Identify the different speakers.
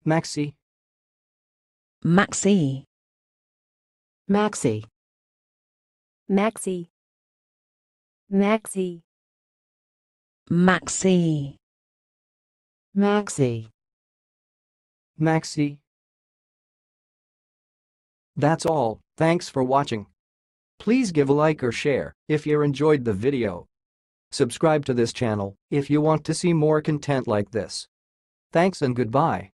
Speaker 1: Maxi,
Speaker 2: Maxi,
Speaker 3: Maxi,
Speaker 4: Maxi, Maxi,
Speaker 2: Maxi,
Speaker 3: Maxi.
Speaker 1: Maxi. That's all, thanks for watching. Please give a like or share if you enjoyed the video. Subscribe to this channel if you want to see more content like this. Thanks and goodbye.